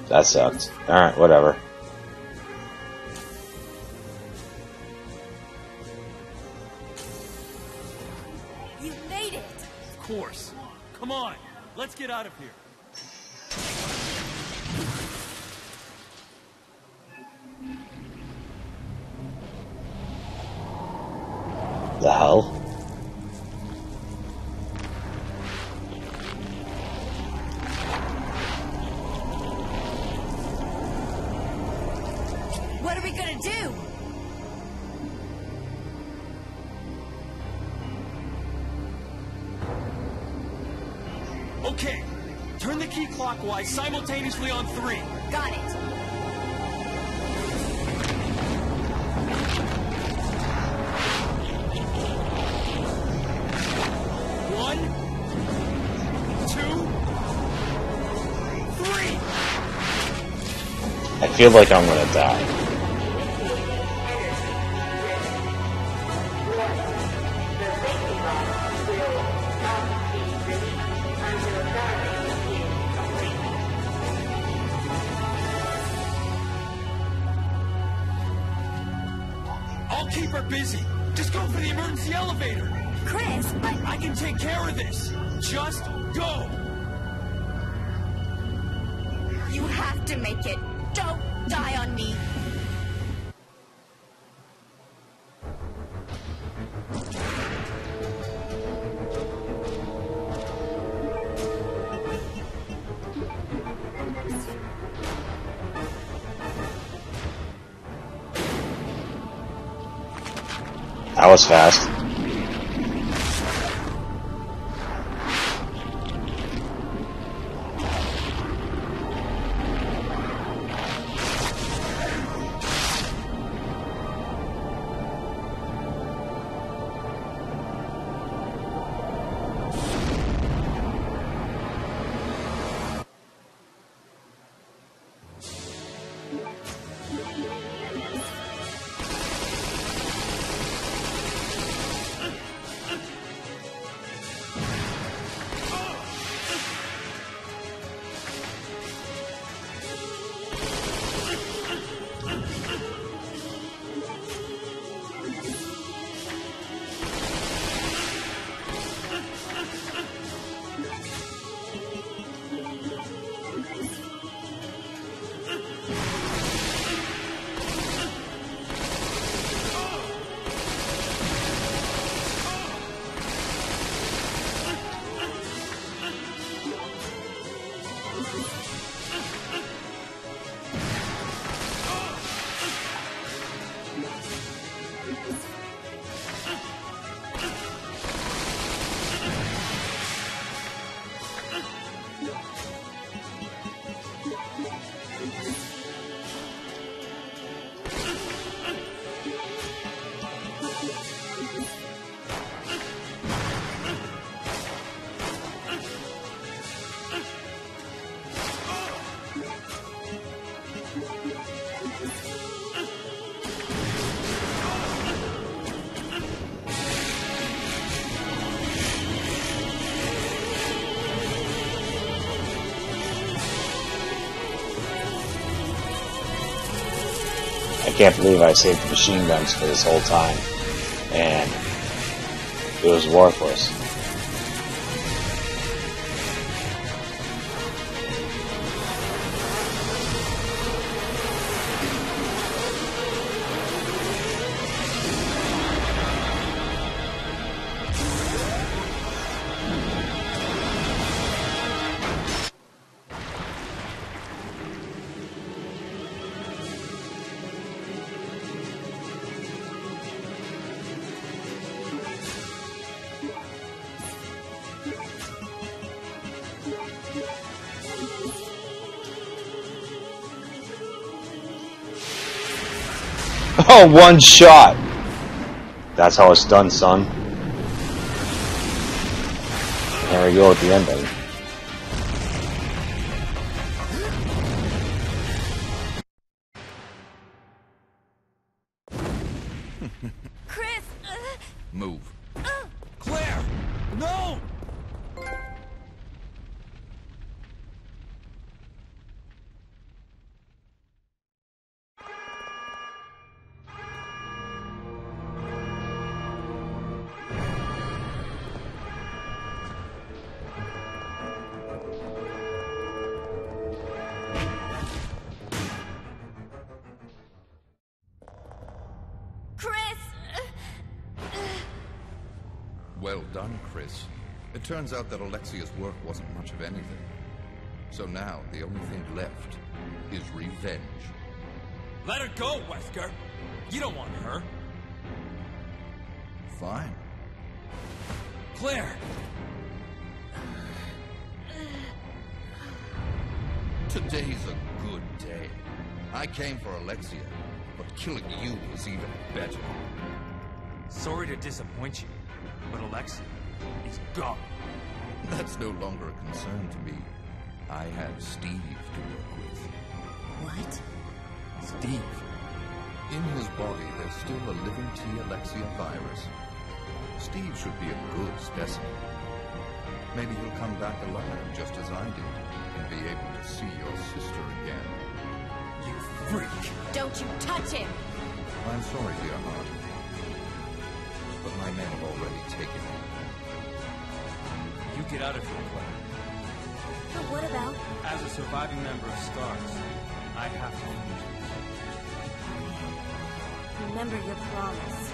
That sucked. Alright, whatever. You made it! Of course. Come on, let's get out of here. The hell? What are we gonna do? Okay, turn the key clockwise simultaneously on 3. Got it. One, 2, 3. I feel like I'm gonna die. I'll keep her busy. Just go for the emergency elevator. Chris, I can take care of this. Just go. you have to make it. Don't die on me. That was fast. I can't believe I saved the machine guns for this whole time, and it was worthless. Oh, one shot! That's how it's done, son. There we go at the ending. Chris! Move. Claire! No! It turns out that Alexia's work wasn't much of anything. So now, the only thing left is revenge. Let her go, Wesker! You don't want her. Fine. Claire! Today's a good day. I came for Alexia, but killing you is even better. Sorry to disappoint you, but Alexia is gone. That's no longer a concern to me. I have Steve to work with. What? Steve. In his body, there's still a living T. Alexia virus. Steve should be a good specimen. Maybe he'll come back alive just as I did, and be able to see your sister again. You freak! Don't you touch him! I'm sorry, dear heart. But my men have already taken him. You get out of here, Claire. But what about... As a surviving member of STARS, I have to finish this. Remember your promise.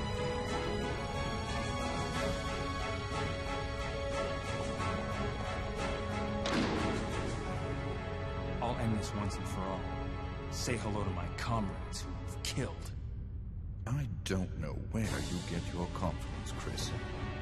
I'll end this once and for all. Say hello to my comrades who you've killed. I don't know where you get your confidence, Chris.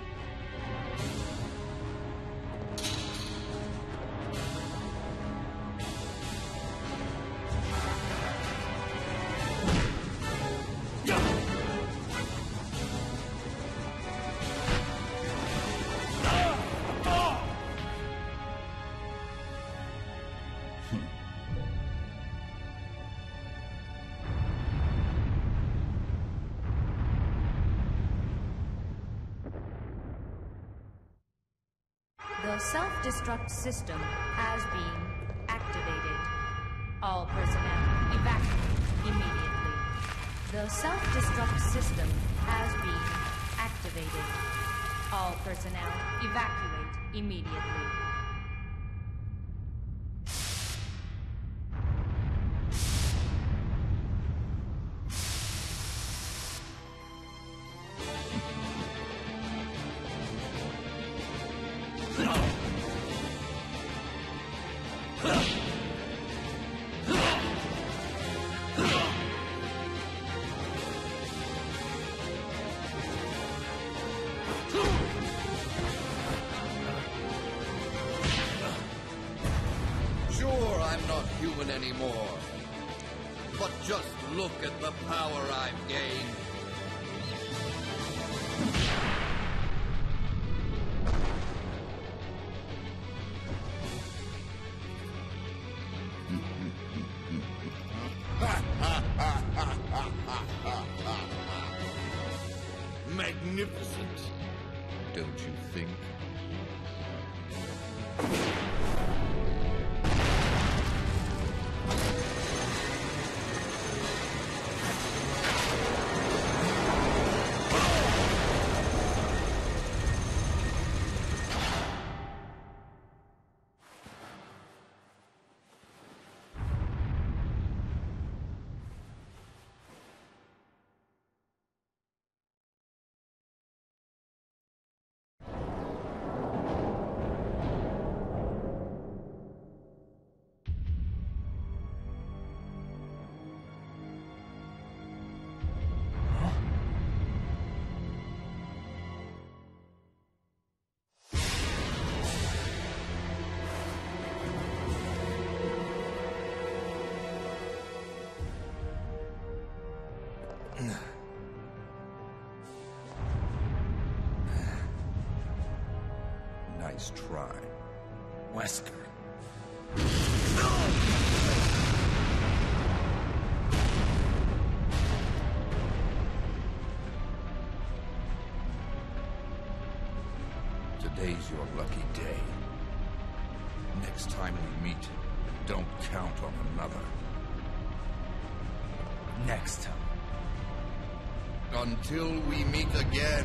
The self-destruct system has been activated. All personnel evacuate immediately. The self-destruct system has been activated. All personnel evacuate immediately. Sure, I'm not human anymore. But just look at the power I've gained. Magnificent, don't you think? Nice try. Wesker. Today's your lucky day. Next time we meet, don't count on another. Next time. Until we meet again.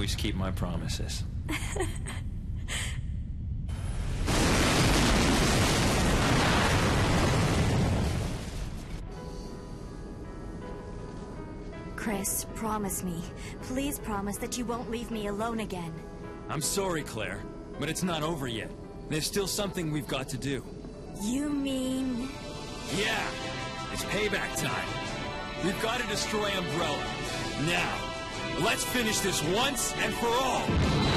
always keep my promises. Chris, promise me. Please promise that you won't leave me alone again. I'm sorry, Claire, but it's not over yet. There's still something we've got to do. You mean... Yeah, it's payback time. We've got to destroy Umbrella. Now, let's finish this once and for all!